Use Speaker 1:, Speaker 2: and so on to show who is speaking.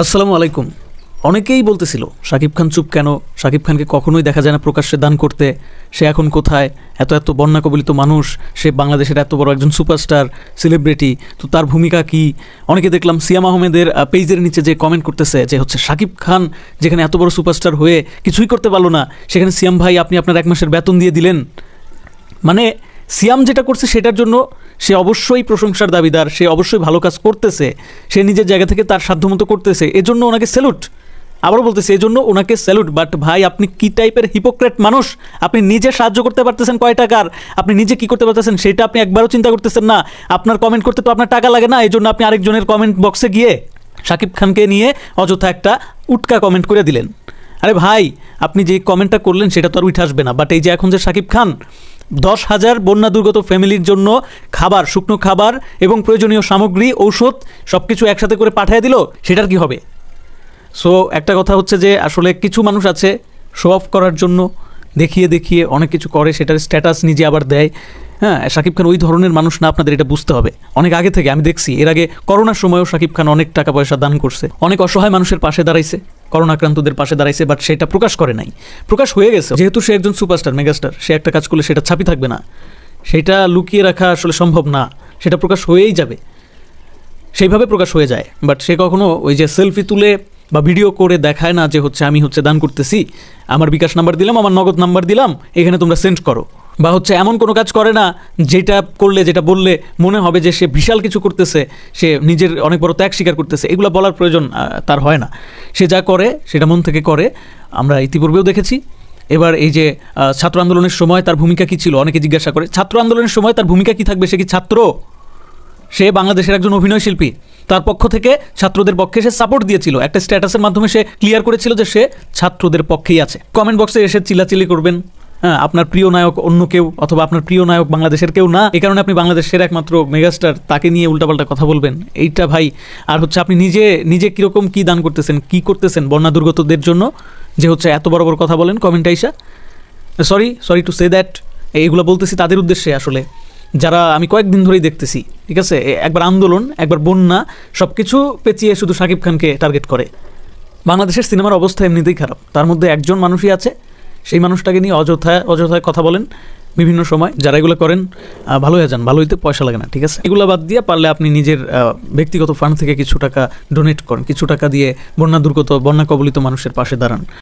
Speaker 1: আসসালামু আলাইকুম। অনেকেই বলতেছিল শাকিব খান চুপ কেন, শাকিব খানকে কখনোই দেখা যায় না প্রকাশ্যে দান করতে, সে এখন কোথায়, এত এত বন্যা কবলিত মানুষ, সে বাংলাদেশের এত বড় একজন সুপারস্টার সেলিব্রিটি, তো তার ভূমিকা কি। অনেকে দেখলাম সিয়াম আহমেদের পেজের নিচে যে কমেন্ট করতেছে যে হচ্ছে শাকিব খান যেখানে এত বড় সুপারস্টার হয়ে কিছুই করতে পারলো না, সেখানে সিয়াম ভাই আপনি আপনার 1 মাসের বেতন দিয়ে দিলেন। মানে সিয়াম যেটা করছে সেটার জন্য সে অবশ্যই প্রশংসার দাবিদার, সে অবশ্যই ভালো কাজ করতেছে, সে নিজের জায়গা থেকে তার সাধ্যমতো করতেছে, এজন্য ওনাকে স্যালুট। আবারও বলতেছে এজন্য ওনাকে স্যালুট। বাট ভাই আপনি কি টাইপের হিপোক্রেট মানুষ, আপনি নিজে সাহায্য করতে পারতেছেন কয় টাকার, আপনি নিজে কি করতে পারতেছেন সেটা আপনি একবারও চিন্তা করতেছেন না। আপনার কমেন্ট করতে তো আপনার টাকা লাগে না, এই জন্য আপনি আরেকজনের কমেন্ট বক্সে গিয়ে শাকিব খানকে নিয়ে অযথা একটা উটকা কমেন্ট করে দিলেন। আরে ভাই আপনি যে কমেন্টটা করলেন সেটা তো আর উঠে আসবে না। বাট এই যে এখন যে শাকিব খান 10,000 বন্যা দুর্গত ফ্যামিলির জন্য খাবার, শুকনো খাবার এবং প্রয়োজনীয় সামগ্রী, ঔষধ সব কিছু একসাথে করে পাঠিয়ে দিল, সেটার কি হবে? সো একটা কথা হচ্ছে যে আসলে কিছু মানুষ আছে শো অফ করার জন্য দেখিয়ে দেখিয়ে অনেক কিছু করে, সেটার স্ট্যাটাস নিজে আবার দেয়। হ্যাঁ, শাকিব খান ওই ধরনের মানুষ না, আপনাদের এটা বুঝতে হবে। অনেক আগে থেকে আমি দেখছি, এর আগে করোনার সময়ও শাকিব খান অনেক টাকা পয়সা দান করছে, অনেক অসহায় মানুষের পাশে দাঁড়াইছে, করোনা আক্রান্তদের পাশে দাঁড়াইছে। বাট সেটা প্রকাশ করে নাই, প্রকাশ হয়ে গেছে। যেহেতু সে একজন সুপারস্টার, মেগাস্টার, সে একটা কাজ করলে সেটা ছাপি থাকবে না, সেটা লুকিয়ে রাখা আসলে সম্ভব না, সেটা প্রকাশ হয়েই যাবে, সেইভাবে প্রকাশ হয়ে যায়। বাট সে কখনো ওই যে সেলফি তুলে বা ভিডিও করে দেখায় না যে হচ্ছে আমি হচ্ছে দান করতেছি, আমার বিকাশ নাম্বার দিলাম, আমার নগদ নাম্বার দিলাম, এখানে তোমরা সেন্ড করো। বা হচ্ছে এমন কোনো কাজ করে না যেটা করলে, যেটা বললে মনে হবে যে সে বিশাল কিছু করতেছে, সে নিজের অনেক বড় ত্যাগ স্বীকার করতেছে। এগুলো বলার প্রয়োজন তার হয় না, সে যা করে সেটা মন থেকে করে। আমরা ইতিপূর্বেও দেখেছি। এবার এই যে ছাত্র আন্দোলনের সময় তার ভূমিকা কী ছিল, অনেকে জিজ্ঞাসা করে ছাত্র আন্দোলনের সময় তার ভূমিকা কী থাকবে, সে কি ছাত্র? সে বাংলাদেশের একজন অভিনয় শিল্পী, তার পক্ষ থেকে ছাত্রদের পক্ষে সে সাপোর্ট দিয়েছিল, একটা স্ট্যাটাসের মাধ্যমে সে ক্লিয়ার করেছিল যে সে ছাত্রদের পক্ষেই আছে। কমেন্ট বক্সে এসে চিল্লাচিল্লি করবেন, হ্যাঁ আপনার প্রিয় নায়ক অন্য কেউ, অথবা আপনার প্রিয় নায়ক বাংলাদেশের কেউ না, এই কারণে আপনি বাংলাদেশের একমাত্র মেগাস্টার, তাকে নিয়ে উল্টাপাল্টা কথা বলবেন, এইটা ভাই। আর হচ্ছে আপনি নিজে কীরকম কী দান করতেছেন, কী করতেছেন বন্যা দুর্গতদের জন্য, যে হচ্ছে এত বড় বড় কথা বলেন কমেন্ট আইসা। সরি টু সে দ্যাট, এইগুলো বলতেছি তাদের উদ্দেশ্যে আসলে, যারা আমি কয়েকদিন ধরেই দেখতেছি, ঠিক আছে, একবার আন্দোলন, একবার বন্যা, সব কিছু পেঁচিয়ে শুধু শাকিব খানকে টার্গেট করে। বাংলাদেশের সিনেমার অবস্থা এমনিতেই খারাপ, তার মধ্যে একজন মানুষই আছে, সেই মানুষটাকে নিয়ে অযথায় কথা বলেন বিভিন্ন সময়। যারা এগুলো করেন ভালো হয়ে যান, ভালো হইতে পয়সা লাগে না, ঠিক আছে। এগুলো বাদ দিয়ে পারলে আপনি নিজের ব্যক্তিগত ফান্ড থেকে কিছু টাকা ডোনেট করেন, কিছু টাকা দিয়ে বন্যা কবলিত মানুষের পাশে দাঁড়ান।